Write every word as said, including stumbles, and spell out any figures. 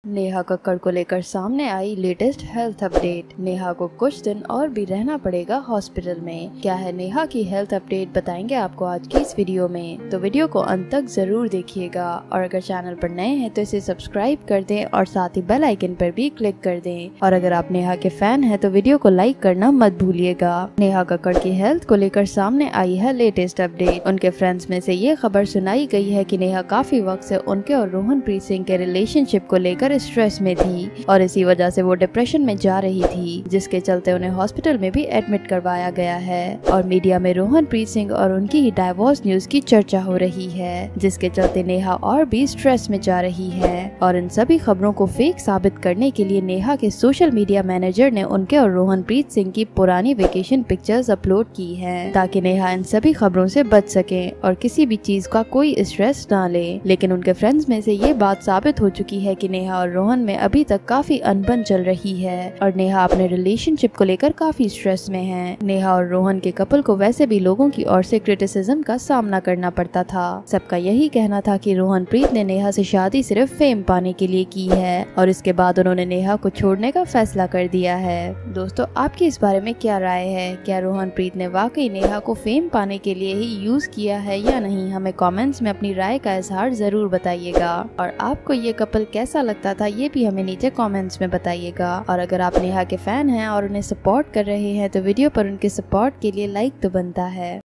नेहा कक्कड़ को लेकर सामने आई लेटेस्ट हेल्थ अपडेट। नेहा को कुछ दिन और भी रहना पड़ेगा हॉस्पिटल में। क्या है नेहा की हेल्थ अपडेट, बताएंगे आपको आज की इस वीडियो में, तो वीडियो को अंत तक जरूर देखिएगा। और अगर चैनल पर नए हैं तो इसे सब्सक्राइब कर दें और साथ ही बेल आइकन पर भी क्लिक कर दें। और अगर आप नेहा के फैन हैं तो वीडियो को लाइक करना मत भूलिएगा। नेहा कक्कड़ की हेल्थ को लेकर सामने आई है लेटेस्ट अपडेट। उनके फ्रेंड्स में से ये खबर सुनाई गई है कि नेहा काफी वक्त से उनके और रोहनप्रीत सिंह के रिलेशनशिप को लेकर स्ट्रेस में थी और इसी वजह से वो डिप्रेशन में जा रही थी, जिसके चलते उन्हें हॉस्पिटल में भी एडमिट करवाया गया है। और मीडिया में रोहनप्रीत सिंह और उनकी ही डाइवोर्स न्यूज की चर्चा हो रही है, जिसके चलते नेहा और भी स्ट्रेस में जा रही है। और इन सभी खबरों को फेक साबित करने के लिए नेहा के सोशल मीडिया मैनेजर ने उनके और रोहनप्रीत सिंह की पुरानी वेकेशन पिक्चर्स अपलोड की है, ताकि नेहा इन सभी खबरों से बच सके और किसी भी चीज का कोई स्ट्रेस ना ले। लेकिन उनके फ्रेंड्स में से ये बात साबित हो चुकी है कि नेहा और रोहन में अभी तक काफी अनबन चल रही है और नेहा अपने रिलेशनशिप को लेकर काफी स्ट्रेस में है। नेहा और रोहन के कपल को वैसे भी लोगों की ओर से क्रिटिसिज्म का सामना करना पड़ता था। सबका यही कहना था कि रोहनप्रीत ने नेहा से शादी सिर्फ फेम पाने के लिए की है और इसके बाद उन्होंने नेहा को छोड़ने का फैसला कर दिया है। दोस्तों, आपकी इस बारे में क्या राय है? क्या रोहनप्रीत ने वाकई नेहा को फेम पाने के लिए ही यूज किया है या नहीं? हमें कमेंट्स में अपनी राय का इजहार जरूर बताइएगा। और आपको ये कपल कैसा लगता था ये भी हमें नीचे कमेंट्स में बताइएगा। और अगर आप नेहा के फैन हैं और उन्हें सपोर्ट कर रहे हैं तो वीडियो पर उनके सपोर्ट के लिए लाइक तो बनता है।